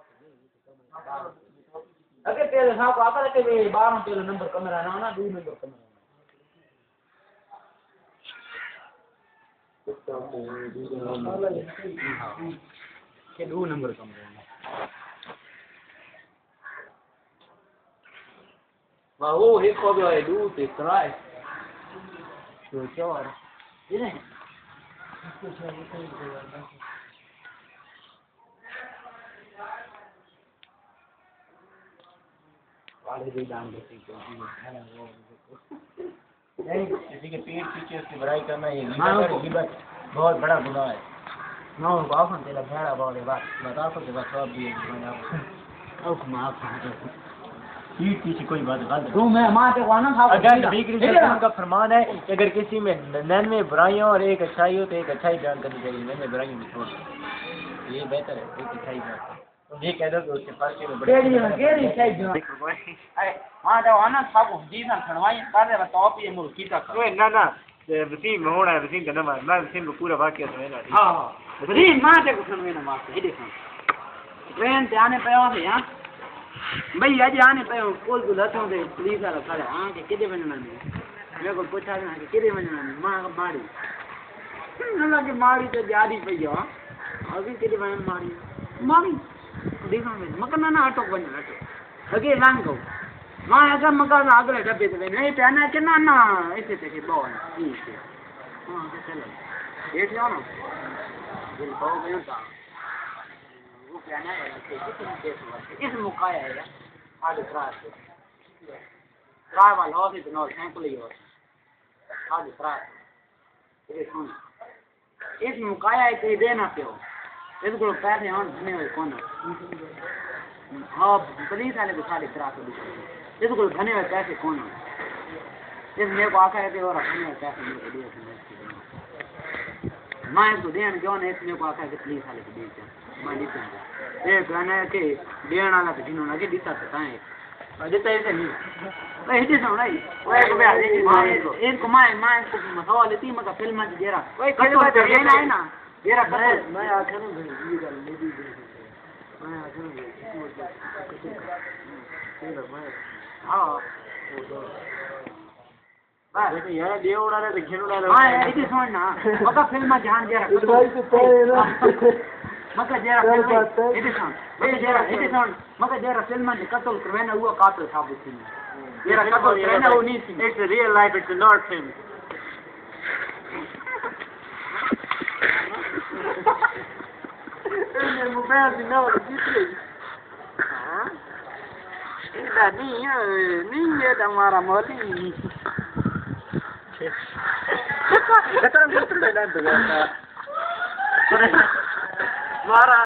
अगे तेल ना को आकर के 12 तेल नंबर कैमरा ना 2 नंबर कैमरा के 2 नंबर कैमरा वाह वो एक को भी है 2 ते 3 तो 4 ये नहीं वाले भी दान देती नहीं किसी के पीठ पीछे उसकी बुराई करना ये गिबत बहुत बड़ा गुनाह है ना उनको आफन तेला भेड़ा बोले बात बता सकते बस सब भी औख माफ पीठ पीछे कोई बात गलत तू मैं मां के वाना था अगर नबी करीम सल्लल्लाहु अलैहि वसल्लम का फरमान है कि अगर किसी में 99 बुराइयां और एक अच्छाई हो तो एक अच्छाई बयान करनी चाहिए 99 बुराइयों में छोड़ ये बेहतर है एक अच्छाई बयान तो ये कह दो कि उसके पास में केड़ी चाहिए जो अरे हां तो आना था को जी ना खड़वाई कर दे तो आप ये मुर्ग कीता ओए ना ना वसीम होना है वसीम का नाम है मैं वसीम को पूरा वाकया सुनाना हां हां वसीम मां ते को सुनवे ना मां ये देखो ट्रेन ते आने पे है हां भाई आज आने पे कोई को लथों दे पुलिस वाला खड़ा हां के किदे बनना नहीं मेरे को पूछा ना कि किदे बनना नहीं मां को मारी ना लगे मारी तो जादी पई हो अभी किदे बन मारी देखो मैं मकना ना ऑटो बन ऑटो अगे लांग गो मां अगर मकान आगले डब्बे ते नहीं पहना के ना ना ऐसे ते बोल ठीक है हां तो चलो देख लो ना दिल हो गया था वो पहना है कितने देश इस मुकाया है आगे क्रास ट्राई वाला हो तो नो सैंपल ही हो आगे क्रास ये सुन इस मुकाया है कि देना पे हो इसको पैसे ऑन धने हुए कौन हाँ पुलिस वाले को साढ़े 300 इसको धने हुए पैसे कौन इस मेरे को आखा है कि और धने हुए पैसे मेरे को दिए मैं इसको देन क्यों नहीं इसमें को आखा है कि पुलिस वाले को दे मैं दीता ये कहना है कि देन वाला तो जिन्होंने आगे दीता था है और देता ऐसे नहीं भाई हिट सुन नहीं वो को भी आगे इनको मैं इसको मसाला लेती मगर फिल्म में जरा कोई कहीं ना है ना तेरा मैं आखिर में ये गल मेरी मैं आखिर में हां बस यार ये उड़ा रहा है खेल उड़ा रहा है हां ये सुन ना मगर फिल्म में ध्यान दे रहा भाई तो तेरे मगर जरा ये सुन मगर जरा फिल्म में कत्ल करवाना हुआ कातिल साबित थी जरा कत्ल करवाना वो नहीं थी it's real life it's not film el momento no dice ah ida ni ya damara mali kataran betul dah tu mara